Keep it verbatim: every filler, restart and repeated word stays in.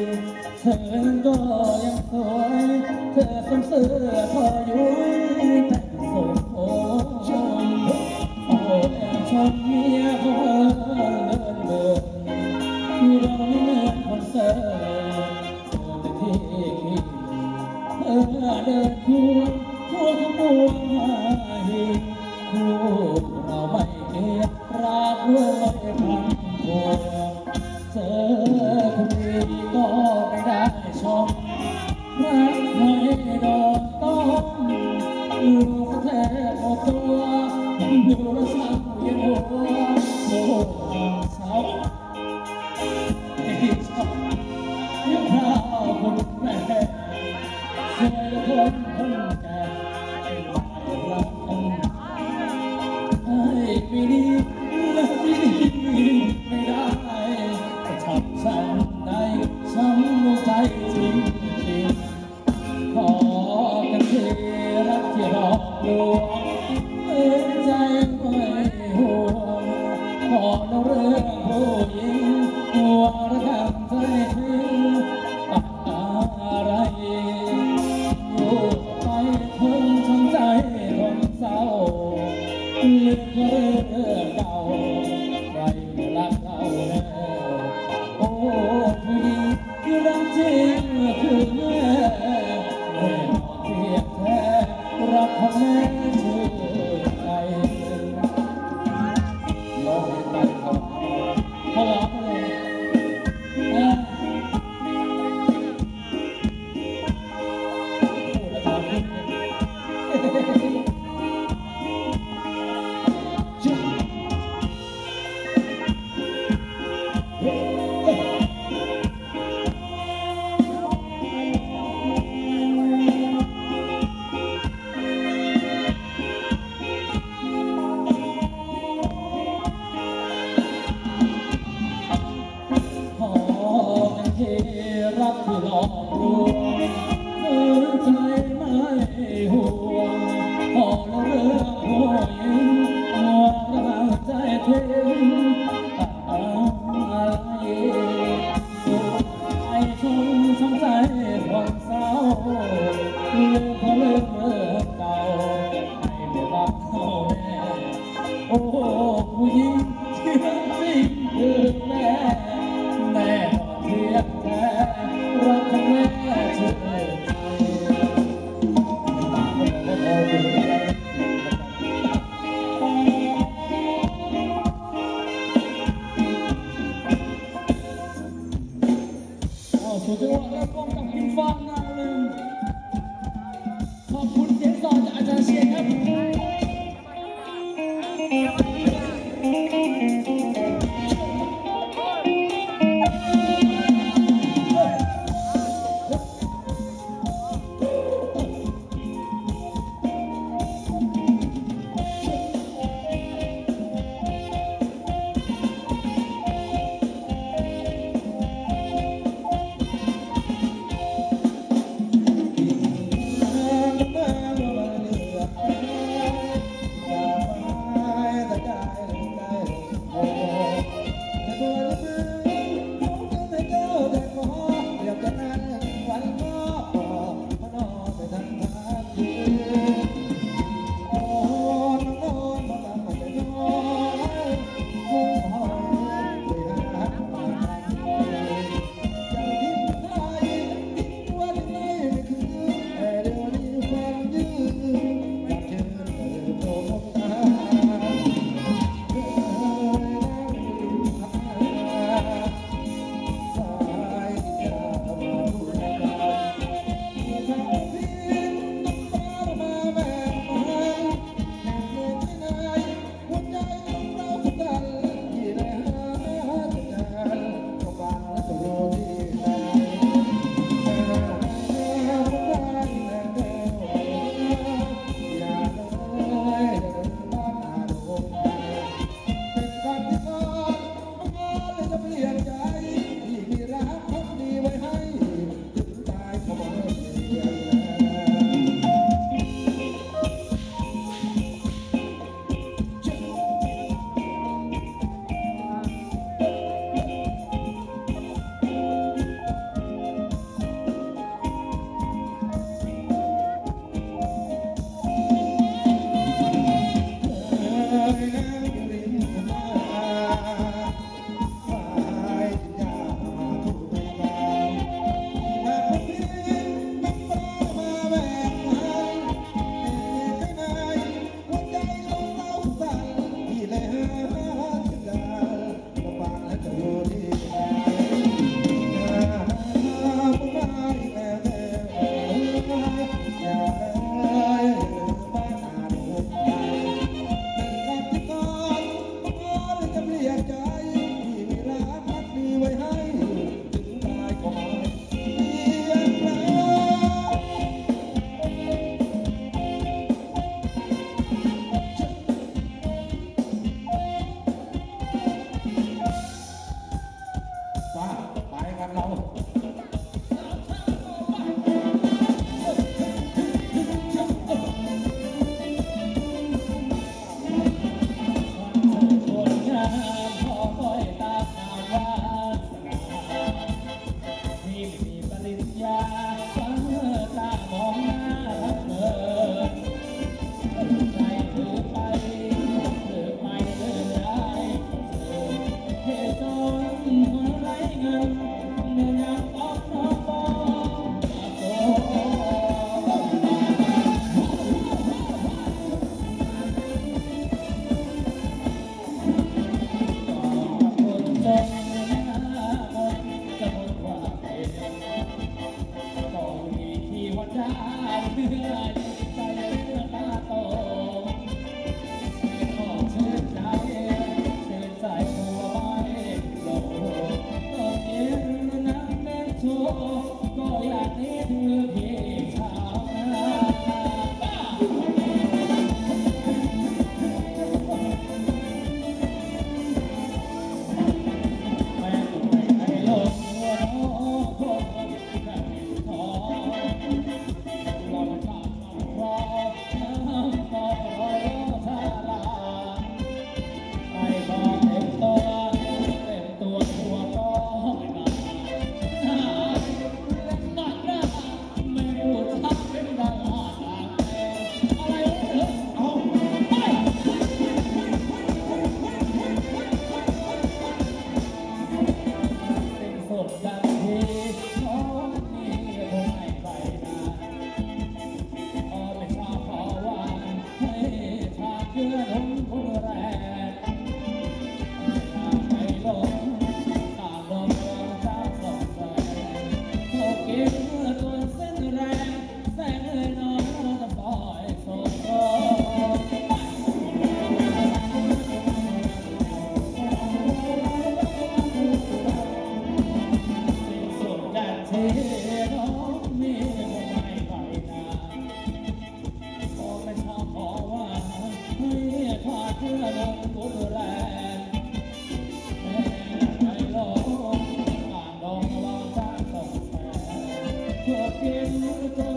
เธอก็ยังสวยเธอสมเสื้อพออยู่แต่งสมโอชมโอ้แอบชมเมียเขาเดินเดินเราไม่เหมือนคนเสิร์ฟเธอเป็นที่คิดเธอเดินคู่ทั่วขบวนหินคู่เราไม่เกียดรักด้วยพันพวงเจอคนดีก็ไม่ได้ชมรักไม่โดนต้องลูกแท้หมดตัวดูแลวสั่งเวียนหัวโอ้สาวที่ชอบยังพราวคนแม่สวยคนคนแก่ไม่รักให้ไม่ดีและไม่ดีไม่ได้ช้ำช้ำในช้ำหัวใจจริงจริงขอกันทีรักที่หลอกลวงเอ้ยใจไม่ห่วงขอเล่าเรื่องผู้หญิงหัวระคำใจทิ้งตัดอะไรอยู่ไปถึงช้ำใจคนเศร้าลืมเรื่องเก่าใครไม่รักเราแน่โอ้ผู้หญิงที่รักจริงคือแม่แม่เพียงแท้รักของแม่ชื่อใครลองให้ไปเขาเขาร้องเลยพูดแล้วถามคุณรักที่หลอกลวงเมื่อใจไม่ห่วงพอแล้วเรื่องผู้หญิงหัวกำลังใจทิ้งอะไรสุดใจชมช้ำใจคนเศร้าลืมเพราะลืมเรื่องเก่าให้ไม่รักเขาแน่โอ้ผู้หญิงที่รักจริงคือแม่แม่เพียงแท้รักของแม่ชื่อใจเอาสุดยอดแล้วป้องกับกินฟ้าหน้าลืมขอบคุณเสียงสอนจากอาจารย์เชียร์ครับใจเป็นตาโตขอชื่นใจชื่นใจหัวไม่โลกก็เย็นน้ำเป็นโชก็อยากนี้ถึงพี่ชาวนากิน